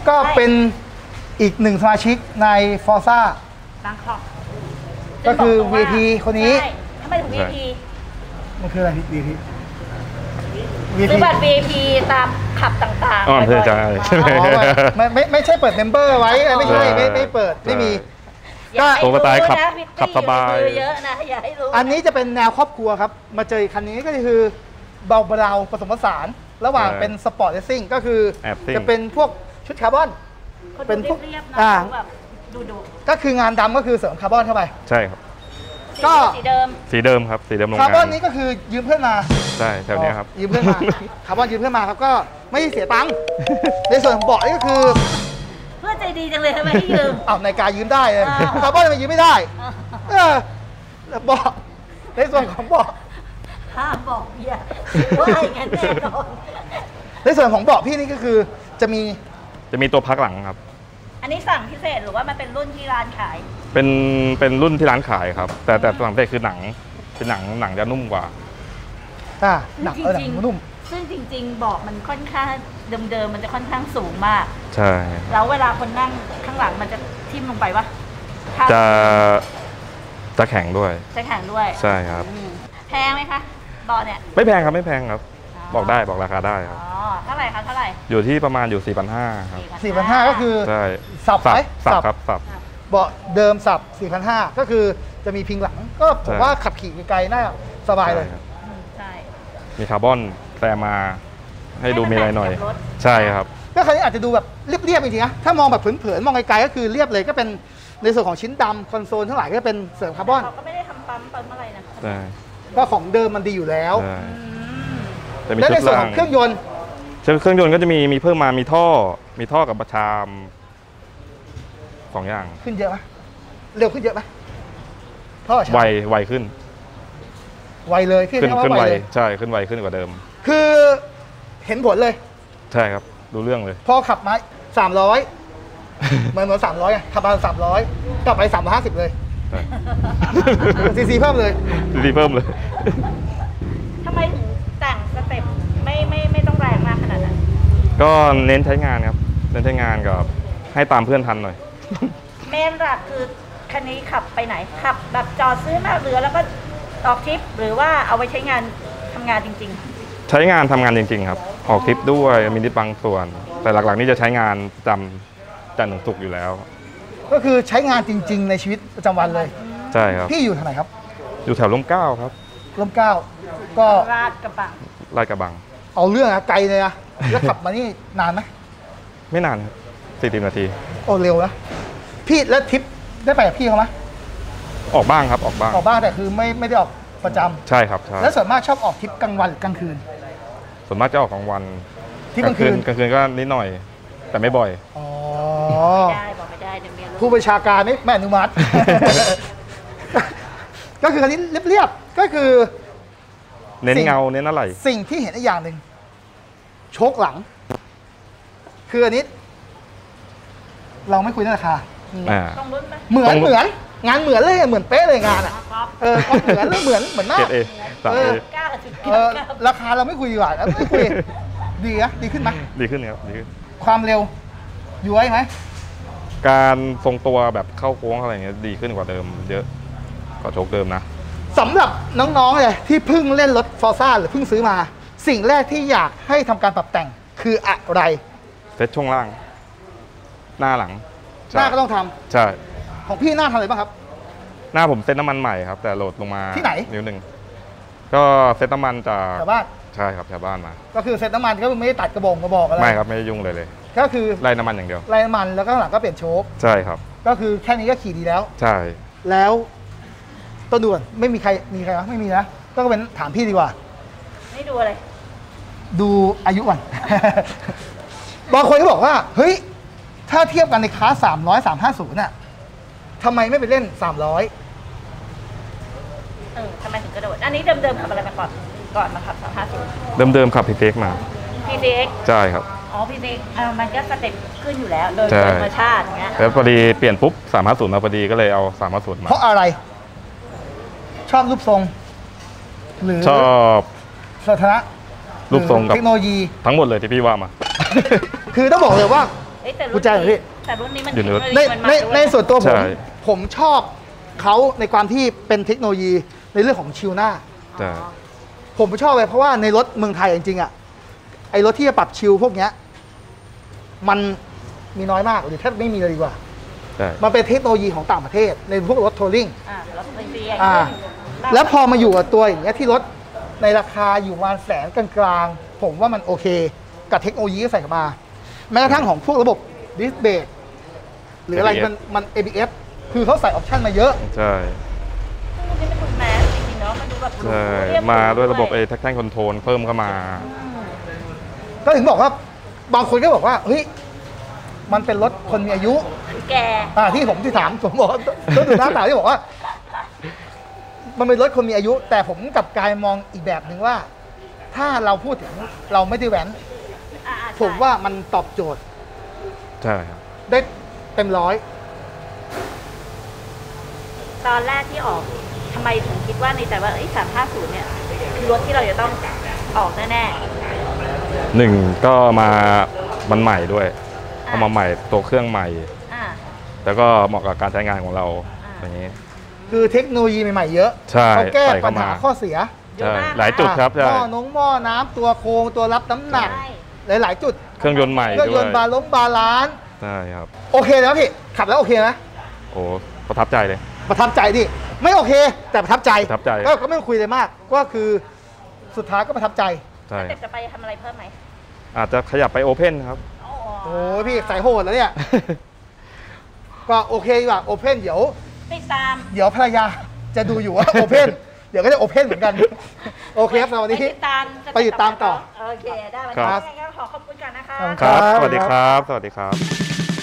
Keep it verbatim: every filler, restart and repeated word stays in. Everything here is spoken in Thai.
ก็เป็นอีกหนึ่งสมาชิกใน Forza บางคอกก็คือ วี ไอ พี คนนี้ทำไมถึง วี ไอ พีมันคืออะไร วี ไอ พีซื้อบัตร วี ไอ พี ตามขับต่างๆอ๋อเพื่อจะไม่ไม่ไม่ใช่เปิดเมมเบอร์ไว้ไม่ใช่ไม่ไม่เปิดไม่มีก็โตกระต่ายขับขับสบายเยอะนะอย่าให้รู้อันนี้จะเป็นแนวครอบครัวครับมาเจอคันนี้ก็คือเบาเบาผสมผสานระหว่างเป็นสปอร์ตเรซซิ่งก็คือจะเป็นพวกชุดคาร์บอนเป็นพวกเรียบนะแบบดูดูก็คืองานดำก็คือเสริมคาร์บอนเข้าไปใช่ครับก็สีเดิมสีเดิมครับสีเดิมโรงงานคาร์บอนนี้ก็คือยืมเพื่อนมาใช่แถวนี้ครับยืมเพื่อนมาคาร์บอนยืมเพื่อนมาครับก็ไม่เสียตังค์ในส่วนของเบาะนี่ก็คือเพื่อใจดีจังเลยทำไมให้ยืมอ้าวในการยืมได้เลยคาร์บอนทำไมยืมไม่ได้เออเบาะในส่วนของเบาะห้ามบอกอย่าว่าอย่างนั้นแน่นอนในส่วนของเบาะพี่นี่ก็คือจะมีจะมีตัวพักหลังครับอันนี้สั่งพิเศษหรือว่ามันเป็นรุ่นที่ร้านขายเป็นเป็นรุ่นที่ร้านขายครับแต่แต่สั่งพิเศษคือหนังเป็นหนังหนังจะนุ่มกว่าอ่าหนังเออหนังนุ่มซึ่งจริงๆเบาะมันค่อนข้างเดิมๆมันจะค่อนข้างสูงมากใช่แล้วเวลาคนนั่งข้างหลังมันจะทิ่มลงไปปะจะจะแข็งด้วยจะแข็งด้วยใช่ครับแพงไหมคะเบาะเนี่ยไม่แพงครับไม่แพงครับบอกได้บอกราคาได้ครับอ๋อเท่าไหร่คะเท่าไหร่อยู่ที่ประมาณอยู่ สี่พันห้าร้อย ครับสี่พันห้าร้อย ก็คือใช่สับไหมสับครับสับเบาะเดิมสับ สี่พันห้าร้อย ก็คือจะมีพิงหลังก็ผมว่าขับขี่ไกลๆน่าสบายเลยใช่มีคาร์บอนแต่มาให้ดูมีอะไรหน่อยใช่ครับก็คันนี้อาจจะดูแบบเรียบๆจริงๆนะถ้ามองแบบเผินๆมองไกลๆก็คือเรียบเลยก็เป็นในส่วนของชิ้นดำคอนโซลทั้งหลายก็เป็นเสริมคาร์บอนเขาก็ไม่ได้ทำปั๊มปั๊มอะไรนะใช่ก็ของเดิมมันดีอยู่แล้วและในส่วนของเครื่องยนต์เครื่องยนต์ก็จะมีมีเพิ่มมามีท่อมีท่อกับประชามสองอย่างขึ้นเยอะไหมเร็วขึ้นเยอะไหมท่อไวไวขึ้นไวเลยขึ้นขึ้นไวใช่ขึ้นไวขึ้นกว่าเดิมคือเห็นผลเลยใช่ครับดูเรื่องเลยพอขับมาสามร้อยเหมือนเหมือนสามร้อยขับมาสามร้อยกลับไปสามร้อยห้าสิบเลยซีซีเพิ่มเลยซีซีเพิ่มเลยทำไมถึงแต่งสเต็ปไม่ไม่ไม่ต้องแรงมากขนาดนั้นก็เน้นใช้งานครับเน้นใช้งานกับให้ตามเพื่อนทันหน่อยเมนหลักคือคันนี้ขับไปไหนขับแบบจอดซื้อมาเหลือแล้วก็ออกทริปหรือว่าเอาไปใช้งานทำงานจริงๆใช้งานทำงานจริงๆครับออกทริปด้วยมีนิดบางส่วนแต่หลักๆนี่จะใช้งานจำจันทร์ถึงศุกร์อยู่แล้วก็คือใช้งานจริงๆในชีวิตประจำวันเลยใช่ครับพี่อยู่ทางไหนครับอยู่แถวร่มเกล้าครับร่มเกล้าก็ลาดกระบังลาดกระบังเอาเรื่องอะไกลเลยอะแล้วขับมานี่นานไหมไม่นานครับสี่สิบนาทีโอ้เร็วนะพี่แล้วทริปได้ไปกับพี่เขาไหมออกบ้างครับออกบ้างออกบ้างแต่คือไม่ไม่ได้ออกประจำใช่ครับใช่แล้วส่วนมากชอบออกทริปกลางวันหรือกลางคืนส่วนมากจะออกกลางวันทริปกลางคืนกลางคืนก็นิดหน่อยแต่ไม่บ่อยอ๋อไม่ได้บอกไม่ได้เดี๋ยวเมียรู้ผู้บัญชาการไม่แม่อนุมัติก็คือคันนี้เรียบๆก็คือเน้นเงาเน้นอะไรสิ่งที่เห็นอีกอย่างหนึ่งโชคหลังคืออันนี้เราไม่คุยเรื่องราคาต้องลุ้นไหมเหมือนเหมือนงานเหมือนเลยเหมือนเป๊ะเลยงานอ่ะเออเหมือนเลยเหมือนเหมือนมากเออราคาเราไม่คุยดีกว่าแล้วไม่คุยดีนะดีขึ้นไหมดีขึ้นครับดีขึ้นความเร็วย้วยไหมการทรงตัวแบบเข้าโค้งอะไรเงี้ยดีขึ้นกว่าเดิมเยอะกว่าโชคเดิมนะสำหรับน้องๆเลยที่เพิ่งเล่นรถฟอร์ซ่าหรือเพิ่งซื้อมาสิ่งแรกที่อยากให้ทำการปรับแต่งคืออะไรเซ็ตช่วงล่างหน้าหลังหน้าก็ต้องทำใช่ของพี่หน้าทำอะไรบ้างครับหน้าผมเซ็ตน้ำมันใหม่ครับแต่โหลดลงมาที่ไหนนิ้วหนึ่งก็เซ็ตน้ำมันจากชาวบ้านใช่ครับชาวบ้านมาก็คือเซ็ตน้ำมันก็ไม่ได้ตัดกระบอกกระบอกอะไรไม่ครับไม่ได้ยุ่งเลยเลยก็คือไล่น้ำมันอย่างเดียวไล่น้ำมันแล้วก็หลังก็เปลี่ยนโชคใช่ครับก็คือแค่นี้ก็ขี่ดีแล้วใช่แล้วต้นด่วนไม่มีใครมีใครไม่มีนะก็เป็นถามพี่ดีกว่าไม่ดูอะไรดูอายุก่อน บางคนก็บอกว่าเฮ้ยถ้าเทียบกันในคลาสสามร้อย สามห้าศูนย์น่ะทำไมไม่ไปเล่นสามร้อยเออทำไมถึงกระโดดอันนี้เดิมๆขับอะไรมาก่อนก่อนมาขับสามห้าศูนย์เดิมๆขับพีเอ็กมาพีเอ็กใช่ครับอ๋อพีเอ็กมันก็สเต็ปขึ้นอยู่แล้วโดยธรรมชาติอย่างเงี้ยแล้วพอดีเปลี่ยนปุ๊บสามห้าศูนย์มาพอดีก็เลยเอาสามห้าศูนย์มาเพราะอะไรชอบรูปทรงหรือชอบสถานะรูปทรงกับเทคโนโลยีทั้งหมดเลยที่พี่ว่ามาคือต้องบอกเลยว่าเอ้ยแต่กุรุ่ญนแจเหรอพี่นี้แต่รุ่นนี้มันอยู่ในรถเทคโโลยีในมัมาในด้วยในส่วนตัวผมใช่ผมชอบเขาในความที่เป็นเทคโนโลยีในเรื่องของชิลหน้าใช่ผมชอบเลยเพราะว่าในรถเมืองไทยจริงๆอ่ะไอรถที่จะปรับชิลพวกเนี้ยมันมีน้อยมากหรือแทบไม่มีเลยดีกว่าใช่มันเป็นเทคโนโลยีของต่างประเทศในพวกรถทัวริงอ่ารถไฟฟ้าอ่าขึ้นแล้วพอมาอยู่กับตัวอย่างเงี้ยที่รถในราคาอยู่ประมาณแสนกลางๆผมว่ามันโอเค กับเทคโนโลยีที่ใส่เข้ามา แม้กระทั่งของพวกระบบดิสเบรกหรืออะไรมันมัน เอ บี เอส คือเขาใส่ออปชันมาเยอะใช่รุ่นนี้เป็นรุ่นแมสจริงๆเนาะมันดูแบบหรูใช่เรีบหมาด้วยระบบไอ้แท็กชั่นคอนโทรลเพิ่มเข้ามาอืมก็ถึงบอกว่าบางคนก็บอกว่าเฮ้ยมันเป็นรถคนมีอายุแกอ่าที่ผมที่ถามผมบอกว่าต้องดูหน้าตาที่บอกว่า มันเป็นรถคนมีอายุ แต่ผมกลับกลายมองอีกแบบหนึ่งว่า ถ้าเราพูดถึงเราไม่ได้แว้นอ่าๆใช่ผมว่ามันตอบโจทย์ใช่ครับได้เต็มร้อยตอนแรกที่ออกทำไมถึงคิดว่าในใจว่าเอ้ยสามห้าศูนย์เนี่ยคือรถที่เราจะต้องออกแน่หนึ่งก็มามันใหม่ด้วยๆเอามาใหม่ตัวเครื่องใหม่อ่าแล้วก็เหมาะกับการใช้งานของเราอ่าอย่างนี้คือเทคโนโลยีใหม่ๆเยอะใช่เขาแก้ใส่ปัเข้าญมาหาข้อเสียเยอะใช่มากหลายจุดครับหใช่ม้อน้องหม้อน้ำตัวโค้งตัวรับน้ำหนักใช่หลายๆจุดเครื่องยนต์ใหม่เครื่องด้วยยนต์บาลงบาลานซ์ใช่ครับโอเคนะพี่ขับแล้วโอเคไหมโอ้ประทับใจเลยประทับใจดิไม่โอเค แต่ประทับใจประทับใจก็ก็ไม่ต้องคุยเลยมาก ก็คือสุดท้ายก็ประทับใจใช่เด็กจะไปทำอะไรเพิ่มไหมอาจจะขยับไปโอเพนครับอ๋อโอ้ยพี่สายโหดแล้วเนี่ย ก็โอเคดีกว่าโอเพนเดี๋ยวติดตามเดี๋ยวภรรยาจะดูอยู่ว่าโอเพนเดี๋ยวก็จะโอเพนเหมือนกัน โอเคครับสวัสไปดีติดตามจะไปติดตามต่อโอเคได้วันครันี้บยังไงก็ขอขอบคุณก่อนนะคะครับครับ สวัสดีครับ สวัสดีครับ